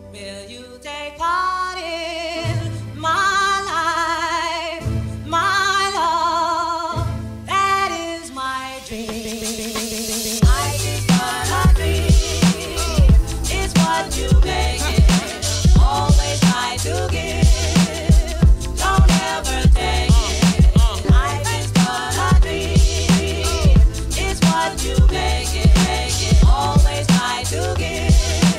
Will you take part in my life, my love? That is my dream. Life is but a dream. It's what you make it. Always try to give. Don't ever take it. Life is but a dream. It's what you make it. Always try to give.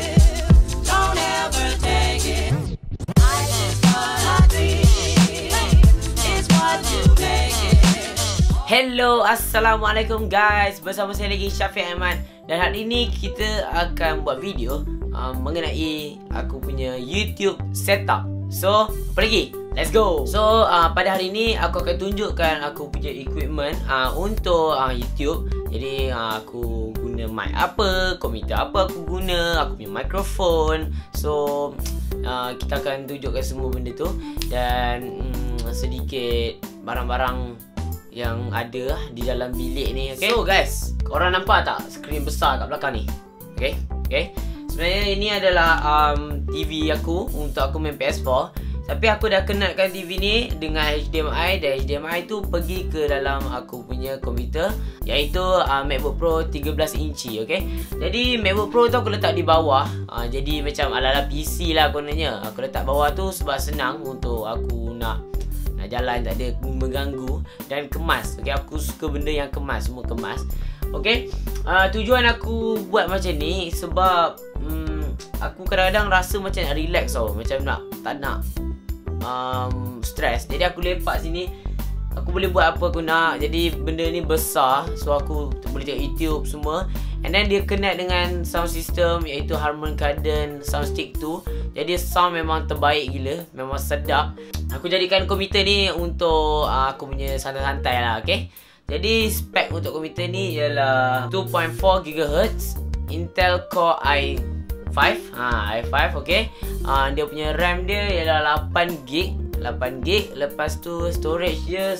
Hello, Assalamualaikum guys. Bersama saya lagi Syafiq Aiman. Dan hari ini kita akan buat video mengenai aku punya YouTube setup. So, apa lagi? Let's go. So, pada hari ini aku akan tunjukkan aku punya equipment untuk YouTube. Jadi, aku guna mic apa, komputer apa aku guna, aku punya mikrofon. So, kita akan tunjukkan semua benda tu. Dan sedikit barang-barang yang ada di dalam bilik ni, okay? So guys, korang nampak tak skrin besar kat belakang ni? Okay? Sebenarnya ini adalah TV aku untuk aku main PS4. Tapi aku dah kenalkan TV ni dengan HDMI. Dan HDMI tu pergi ke dalam aku punya komputer, iaitu MacBook Pro 13 inci, okay? Jadi MacBook Pro tu aku letak di bawah. Jadi macam ala-ala PC lah kononnya. Aku letak bawah tu sebab senang untuk aku nak jalan, tak ada mengganggu. Dan kemas, okay? Aku suka benda yang kemas, semua kemas, okay? Tujuan aku buat macam ni sebab aku kadang-kadang rasa macam nak relax tau. Macam tak nak stress. Jadi aku lepak sini, aku boleh buat apa aku nak. Jadi benda ni besar, so aku boleh tengok YouTube semua. And then dia connect dengan sound system, iaitu Harman Kardon Soundstick 2. Jadi sound memang terbaik gila, memang sedap. Aku jadikan komputer ni untuk aku punya santai-santai lah, okay? Jadi spek untuk komputer ni ialah 2.4 GHz Intel Core i5, okay? Dia punya RAM dia ialah 8GB. Lepas tu storage dia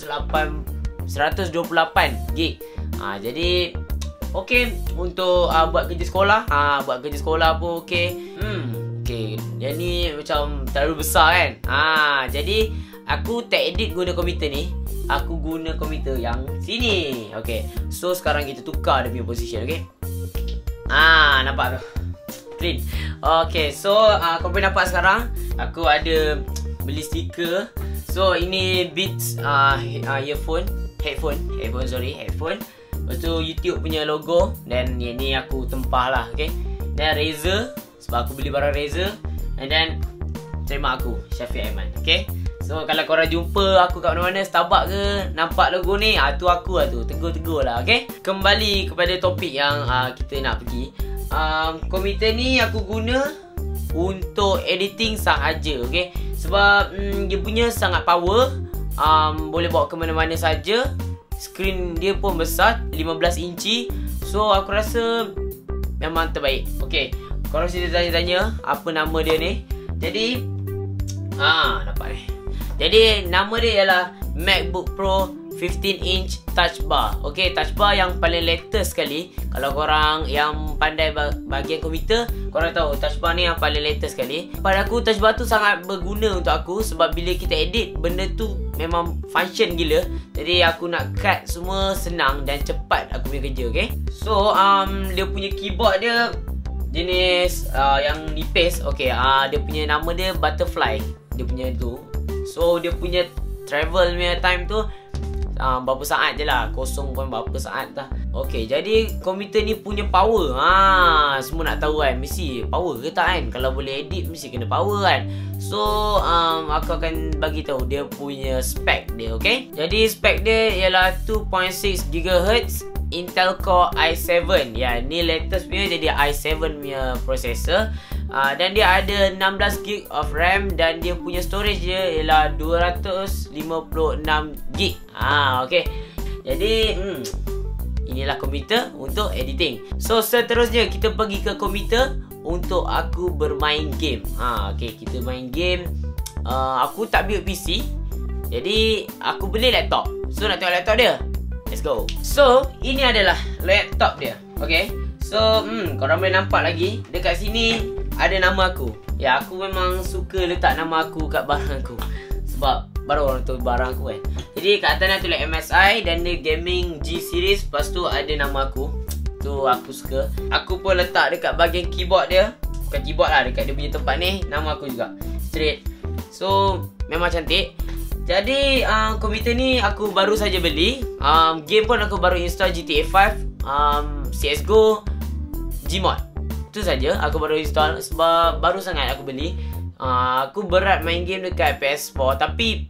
128GB. Jadi okay untuk buat kerja sekolah. Buat kerja sekolah pun okay. Okay, yang ni macam terlalu besar kan. Jadi aku tak edit guna komputer ni. Aku guna komputer yang sini. Okay, so sekarang kita tukar dia punya position, okay? Nampak tu clean. Okay, so kau boleh nampak sekarang aku ada beli stiker. So ini Beats headphone. Lepas tu YouTube punya logo. Dan yang ni aku tempah lah, okay? Dan Razer, sebab aku beli barang Razer. And then terima aku Syafiq Aiman, okay? So kalau korang jumpa aku kat mana-mana, Starbucks ke, nampak logo ni, tu aku lah tu. Tegur-tegur lah, okay? Kembali kepada topik yang kita nak pergi. Komputer ni aku guna untuk editing sahaja, okay? Sebab dia punya sangat power. Boleh bawa ke mana-mana saja. Skrin dia pun besar, 15 inci. So aku rasa memang terbaik. Okay, korang sini tanya-tanya apa nama dia ni. Jadi nampak ni. Jadi nama dia ialah MacBook Pro 15 inch touch bar. Okay, touch bar yang paling latest sekali. Kalau korang yang pandai bahagian komputer, korang tahu touch bar ni yang paling latest sekali. Pada aku touch bar tu sangat berguna untuk aku. Sebab bila kita edit, benda tu memang function gila. Jadi aku nak cut semua senang dan cepat aku punya kerja, okay? So dia punya keyboard dia jenis yang nipis, okay? Dia punya nama dia Butterfly. Dia punya tu. So dia punya travel punya time tu berapa saat je lah, 0 berapa saat dah. Okay, jadi komputer ni punya power. Semua nak tahu kan, mesti power ke tak kan? Kalau boleh edit mesti kena power kan. So aku akan bagi tahu dia punya spek dia, okay? Jadi spek dia ialah 2.6 GHz Intel Core i7. Ya, ni latest punya, jadi i7 punya processor. Dan dia ada 16GB of RAM. Dan dia punya storage dia ialah 256GB. Okay. Jadi inilah komputer untuk editing. So seterusnya kita pergi ke komputer untuk aku bermain game. Okay, kita main game. Aku tak build PC, jadi aku beli laptop. So nak tengok laptop dia. Let's go. So ini adalah laptop dia. Okay. So korang boleh nampak lagi dekat sini ada nama aku. Ya, aku memang suka letak nama aku kat barang aku. Sebab baru orang tahu barang aku kan. Jadi kat atas nak tulis MSI dan dia gaming G series. Lepas tu ada nama aku. Tu aku suka. Aku pun letak dekat bahagian keyboard dia. Bukan keyboard lah, dekat dia punya tempat ni nama aku juga. Straight. So memang cantik. Jadi komputer ni aku baru saja beli. Game pun aku baru install GTA 5, CSGO, Gmod. Itu saja aku baru install sebab baru sangat aku beli. Aku berat main game dekat PS4 tapi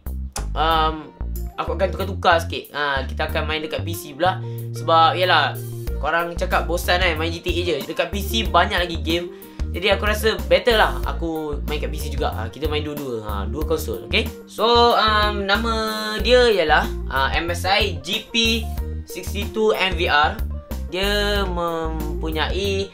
aku akan tukar-tukar sikit. Kita akan main dekat PC pula. Sebab yalah, korang cakap bosan kan main GTA je. Dekat PC banyak lagi game. Jadi aku rasa better lah aku main kat PC juga. Kita main dua-dua, dua konsol, okay? So nama dia ialah MSI GP62 MVR. Dia mempunyai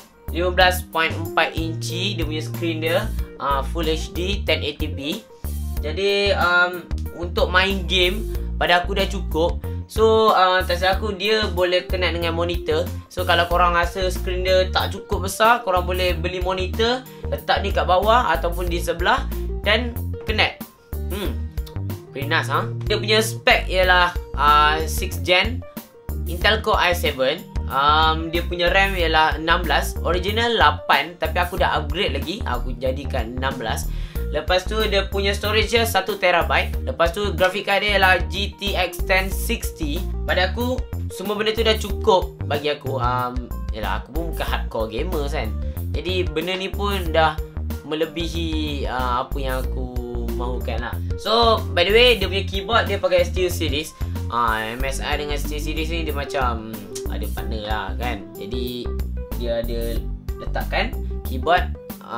15.4 inci dia punya screen dia, Full HD 1080p. Jadi untuk main game pada aku dah cukup. So tak salah aku dia boleh connect dengan monitor. So kalau korang rasa screen dia tak cukup besar, korang boleh beli monitor, letak ni kat bawah ataupun di sebelah dan connect. Pretty nice Dia punya spek ialah 6 gen Intel Core i7. Dia punya RAM ialah 16. Original 8 tapi aku dah upgrade lagi, aku jadikan 16. Lepas tu dia punya storage dia 1TB. Lepas tu grafik card dia ialah GTX 1060. Pada aku semua benda tu dah cukup bagi aku. Yalah, aku pun bukan hardcore gamer kan. Jadi benda ni pun dah melebihi apa yang aku mahukan lah. So by the way, dia punya keyboard dia pakai Steel Series. MSI dengan Steel Series ni dia macam ada partner lah kan. Jadi dia ada letakkan keyboard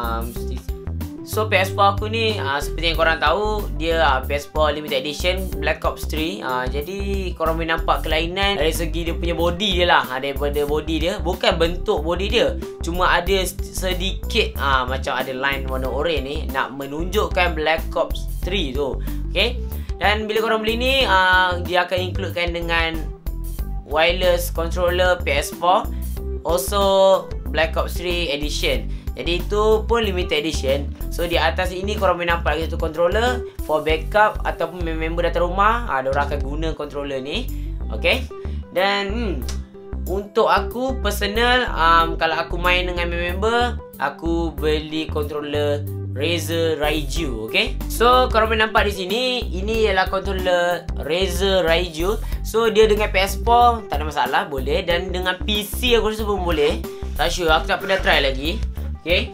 So PS4 aku ni seperti yang korang tahu, dia PS4 Limited Edition Black Ops 3. Jadi korang boleh nampak kelainan dari segi dia punya body dia lah. Daripada body dia, bukan bentuk body dia, cuma ada sedikit macam ada line warna oren ni nak menunjukkan Black Ops 3 tu. Okay. Dan bila korang beli ni, dia akan includekan dengan wireless controller PS4, also Black Ops 3 Edition. Jadi itu pun limited edition. So di atas ini korang boleh nampak lagi satu controller for backup ataupun member datang rumah, diorang akan guna controller ni. Okay. Dan untuk aku personal, kalau aku main dengan member, aku beli controller Razer Raiju. Okay. So korang boleh nampak di sini, ini ialah controller Razer Raiju. So dia dengan PS4 tak ada masalah, boleh. Dan dengan PC aku rasa pun boleh. Tak sure, aku tak pernah try lagi. Okay.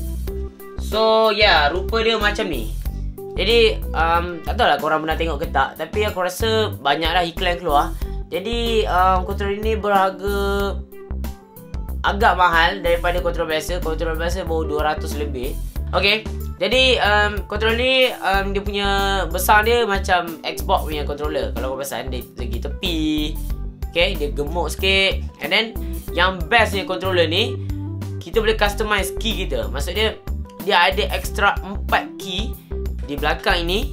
So rupa dia macam ni. Jadi tak tahu lah korang pernah tengok ke tak, tapi aku rasa banyaklah iklan keluar. Jadi controller ni berharga agak mahal daripada controller biasa. Controller biasa baru 200 lebih. Okay. Jadi controller ni dia punya besar dia macam Xbox punya controller. Kalau kau perasan dia segi tepi. Okay, dia gemuk sikit. And then yang best ni controller ni, kita boleh customize key kita. Maksudnya dia ada extra 4 key. Di belakang ini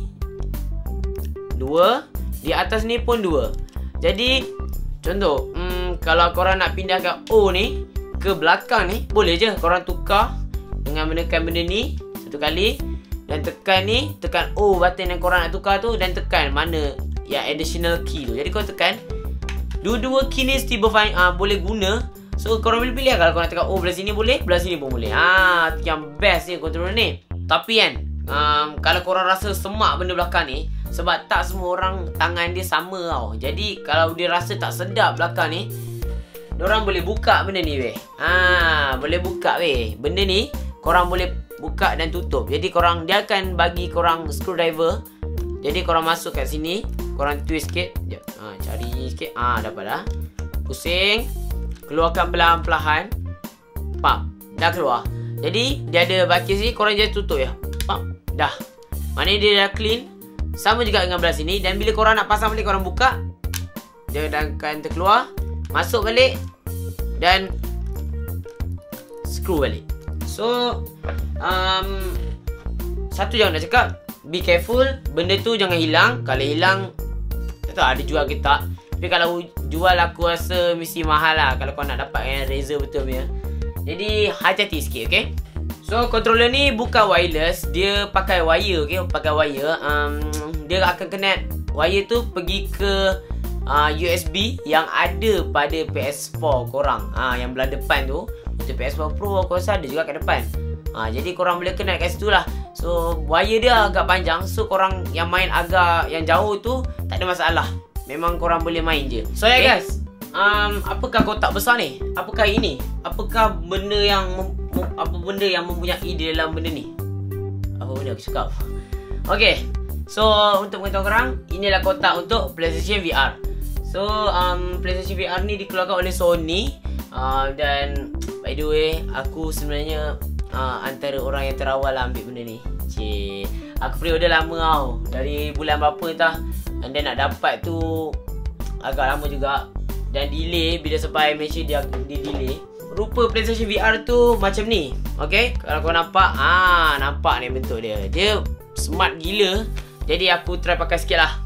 2, di atas ni pun 2. Jadi contoh kalau korang nak pindahkan O ni ke belakang ni, boleh je korang tukar dengan menekan benda ni satu kali. Dan tekan ni, tekan O button yang korang nak tukar tu, dan tekan mana yang additional key tu. Jadi korang tekan, dua-dua key ni still boleh guna. So korang boleh pilih kalau korang tekan belah sini boleh, belah sini pun boleh. Yang best ni controller ni. Tapi kan kalau korang rasa semak benda belakang ni, sebab tak semua orang tangan dia sama tau. Jadi kalau dia rasa tak sedap belakang ni, diorang boleh buka benda ni weh. Boleh buka weh. Benda ni korang boleh buka dan tutup. Jadi dia akan bagi korang screwdriver. Jadi korang masuk kat sini, korang twist sikit. Cari sikit. Dapat dah. Pusing. Keluarkan perlahan-lahan. Pam. Dah keluar. Jadi dia ada bakis ni, korang just tutup ya. Pam. Dah. Maknanya dia dah clean. Sama juga dengan belah sini. Dan bila korang nak pasang balik, korang buka, dia akan terkeluar. Masuk balik. Dan screw balik. So satu jangan nak cakap, be careful. Benda tu jangan hilang. Kalau hilang, tak tahu ada jual ke tak. Tapi kalau jual aku rasa mesti mahal lah kalau kau nak dapat yang Razer betul punya. Jadi hati-hati sikit, okay. So controller ni bukan wireless, dia pakai wire, okay? Pakai wire. Dia akan connect wire tu pergi ke USB yang ada pada PS4 korang. Yang belah depan tu untuk PS4 Pro aku rasa ada juga kat depan. Jadi korang boleh connect kat situ lah. So wire dia agak panjang, so korang yang main agak yang jauh tu tak ada masalah. Memang korang boleh main je. So ya guys, apakah kotak besar ni? Apakah ini? Apakah benda yang mempunyai di dalam benda ni? Apa benda aku cakap? Okay, so untuk mengetahui korang, inilah kotak untuk PlayStation VR. So PlayStation VR ni dikeluarkan oleh Sony. Dan by the way, aku sebenarnya antara orang yang terawal lah ambil benda ni. Aku pre-order lama tau, dari bulan berapa entah. And then nak dapat tu agak lama juga. Dan delay, bila sampai Malaysia dia delay. Rupa PlayStation VR tu macam ni. Okay, kalau kau nampak, nampak ni bentuk dia. Dia smart gila. Jadi aku try pakai sikit lah.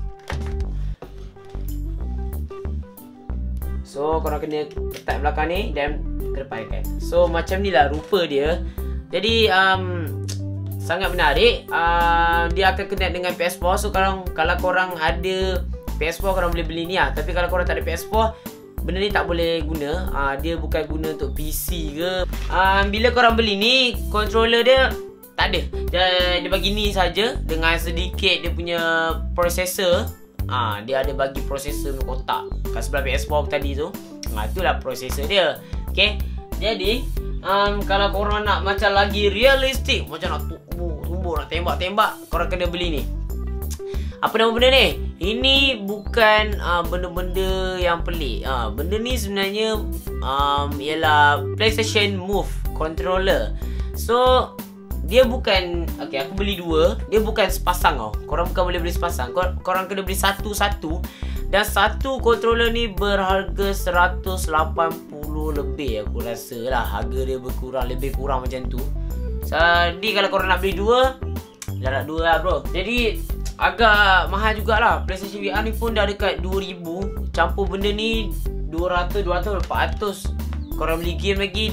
So korang kena ketat belakang ni dan terpaikan. So macam ni lah rupa dia. Jadi sangat menarik. Dia akan connect dengan PS4. So kalau korang ada PS4, korang boleh beli ni lah. Tapi kalau korang tak ada PS4, benda ni tak boleh guna. Dia bukan guna untuk PC ke. Bila korang beli ni, controller dia tak ada. Dia bagi ni saja dengan sedikit dia punya processor. Dia ada bagi processor kotak kat sebelah PS4 tadi tu. Itulah processor dia. Okay, jadi kalau korang nak macam lagi realistik, macam nak tumbuk, nak tembak-tembak, korang kena beli ni. Apa nama benda ni? Ini bukan benda-benda yang pelik. Benda ni sebenarnya ialah PlayStation Move controller. So dia bukan, okay, aku beli dua. Dia bukan sepasang tau. Korang bukan boleh beli sepasang. Korang kena beli satu-satu. Dan satu controller ni berharga 180 lebih aku rasa lah. Harga dia lebih kurang macam tu. Jadi kalau korang nak beli dua, dah dua lah bro. Jadi agak mahal jugalah. PlayStation VR ni pun dah dekat 2000. Campur benda ni 200, 400. Korang beli game lagi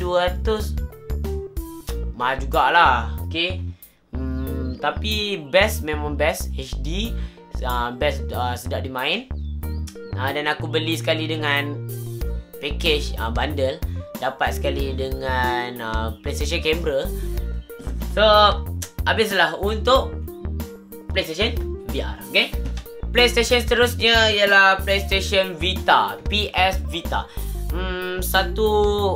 200. Mahal jugalah. Okay. Tapi best, memang best. HD best, sedap dimain. Dan aku beli sekali dengan package bundle. Dapat sekali dengan PlayStation camera. So habislah untuk PlayStation VR. Okay. PlayStation seterusnya ialah PlayStation Vita, PS Vita. Satu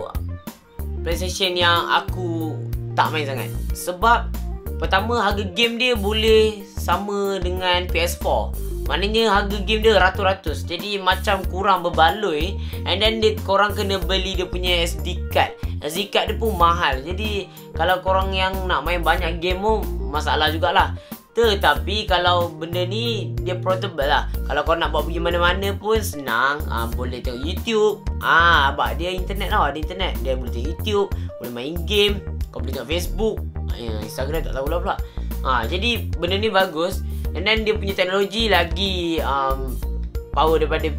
PlayStation yang aku tak main sangat. Sebab pertama, harga game dia boleh sama dengan PS4. Maknanya harga game dia ratus-ratus. Jadi macam kurang berbaloi. And then korang kena beli dia punya SD card. SD card dia pun mahal. Jadi kalau korang yang nak main banyak game pun masalah jugalah. Tetapi kalau benda ni dia portable lah. Kalau korang nak bawa pergi mana-mana pun senang. Boleh tengok YouTube. Sebab dia internet tau. Ada internet. Dia boleh tengok YouTube, boleh main game. Kau boleh tengok Facebook, Instagram tak tahu lah pula. Jadi benda ni bagus. And then dia punya teknologi lagi power daripada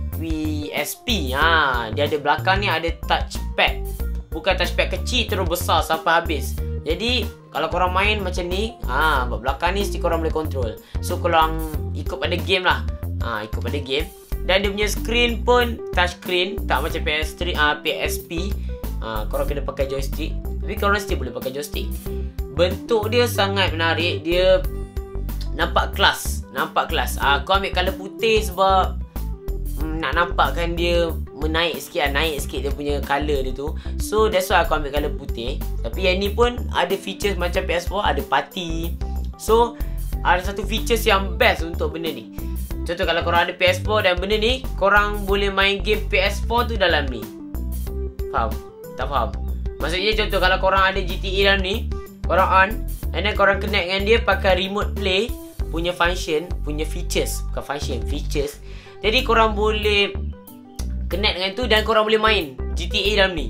PSP. Dia ada belakang ni ada touchpad. Bukan touchpad kecil terus besar sampai habis. Jadi kalau korang main macam ni, belakang ni mesti korang boleh control. So korang ikut pada game lah. Ikut pada game. Dan dia punya screen pun touch screen, tak macam PS3, PSP. Korang kena pakai joystick. Tapi korang mesti boleh pakai joystick. Bentuk dia sangat menarik. Dia nampak kelas. Aku ambil colour putih sebab nak nampakkan dia naik sikit dia punya colour dia tu. So that's why aku ambil colour putih. Tapi yang ni pun ada features macam PS4, ada party. So ada satu features yang best untuk benda ni. Contoh kalau korang ada PS4 dan benda ni, korang boleh main game PS4 tu dalam ni. Faham? Tak faham? Maksudnya contoh kalau korang ada GTA dalam ni, korang on, and then korang connect dengan dia pakai remote play punya function, punya features. Bukan function, features. Jadi korang boleh connect dengan tu dan korang boleh main GTA dalam ni.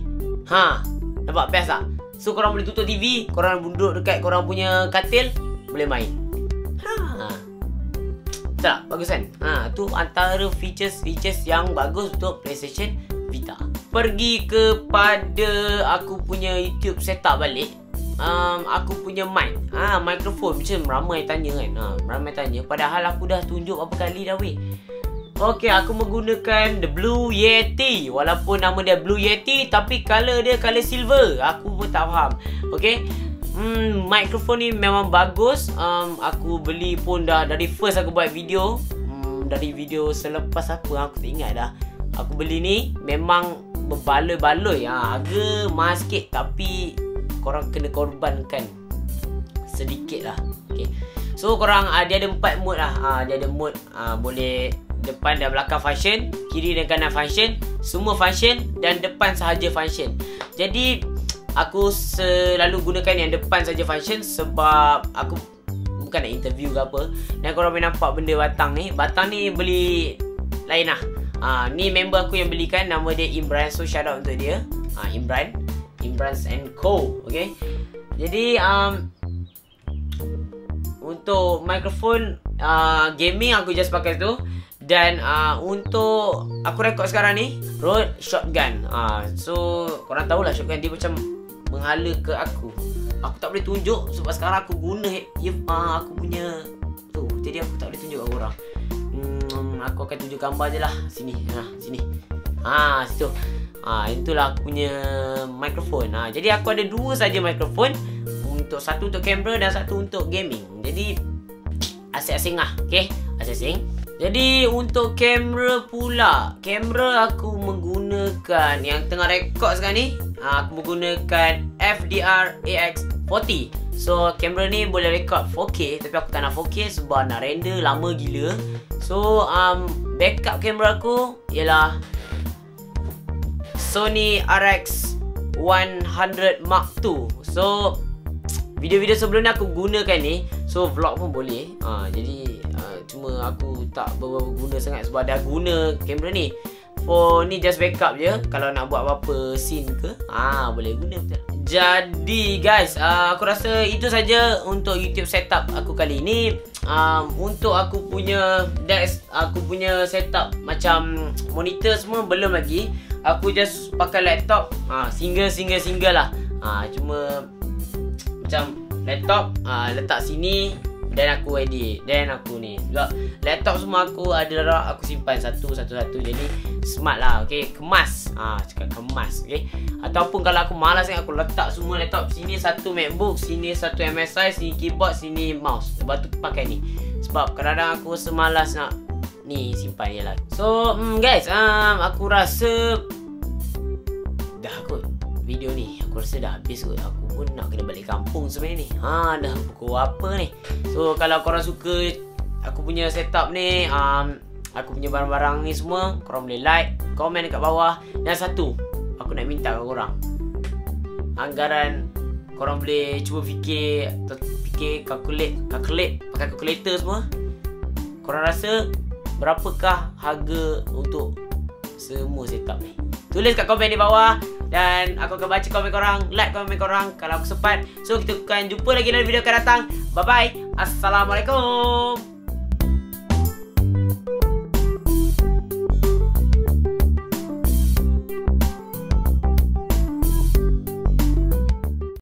Nampak best tak? So korang boleh tutup TV, korang duduk dekat korang punya katil, boleh main. Tak? Bagus kan? Tu antara features yang bagus untuk PlayStation Vita. Pergi kepada aku punya YouTube setup balik. aku punya mic. Mikrofon macam ramai tanya kan. Ramai tanya. Padahal aku dah tunjuk berapa kali dah weh. Okey, aku menggunakan the Blue Yeti. Walaupun nama dia Blue Yeti, tapi color dia color silver. Aku pun tak faham. Okey. Mikrofon ni memang bagus. Aku beli pun dah dari first aku buat video. Dari video selepas apa aku tak ingat dah. Aku beli ni memang berbaloi-baloi. Harga mahal sikit, tapi korang kena korbankan sedikit lah. Okay. So korang dia ada 4 mode lah. Dia ada mode boleh depan dan belakang function, kiri dan kanan function, semua function, dan depan sahaja function. Jadi aku selalu gunakan yang depan saja function sebab aku bukan nak interview ke apa. Dan korang boleh nampak benda batang ni. Batang ni beli lain lah. Ni member aku yang belikan. Nama dia Imran. So shout out untuk dia, Imran and Co. Okay. Jadi untuk mikrofon gaming aku just pakai tu. Dan untuk aku rekod sekarang ni Rode Shotgun. So korang tahulah shotgun dia macam menghala ke aku. Aku tak boleh tunjuk sebab sekarang aku guna aku punya tu. Jadi aku tak boleh tunjuk kat korang. Aku akan tunjuk gambar je lah. Sini. Sini. Situ. Itulah aku punya mikrofon. Jadi aku ada 2 saja mikrofon. Satu untuk kamera dan satu untuk gaming. Jadi asing-asing lah. Okay, asing-asing. Jadi untuk kamera pula, kamera aku menggunakan yang tengah rekod sekarang ni. Aku menggunakan FDR AX40. So kamera ni boleh rekod 4K, tapi aku tak nak 4K sebab nak render lama gila. So backup kamera aku ialah Sony RX100 Mark II. So video-video sebelum ni aku gunakan ni. So vlog pun boleh. Jadi cuma aku tak berapa guna sangat sebab dah guna kamera ni. For ni just backup je. Kalau nak buat apa-apa scene ke, boleh guna betul. Jadi guys, aku rasa itu saja untuk YouTube setup aku kali ni. Untuk aku punya desk, aku punya setup macam monitor semua belum lagi. Aku just pakai laptop. Single lah. Cuma macam laptop letak sini dan aku edit. Dan aku ni sebab laptop semua aku ada aku simpan satu-satu. Jadi smart lah. Okay, kemas. Cakap kemas. Okay. Ataupun kalau aku malas aku letak semua laptop. Sini satu MacBook, sini satu MSI, sini keyboard, sini mouse. Lepas tu pakai ni. Sebab kadang-kadang aku semalas nak ni simpan je lah. So guys, aku rasa dah kot video ni. Aku rasa dah habis kot. Aku pun nak kena balik kampung sebenarnya ni. Dah pukul apa ni. So kalau korang suka aku punya setup ni, aku punya barang-barang ni semua, korang boleh like, komen dekat bawah. Dan satu, aku nak minta kat korang, anggaran korang boleh cuba fikir calculate, pakai calculator semua. Korang rasa berapakah harga untuk semua setup ni? Tulis kat komen di bawah dan aku akan baca komen korang, like komen korang kalau aku sempat. So kita akan jumpa lagi dalam video akan datang. Bye bye. Assalamualaikum.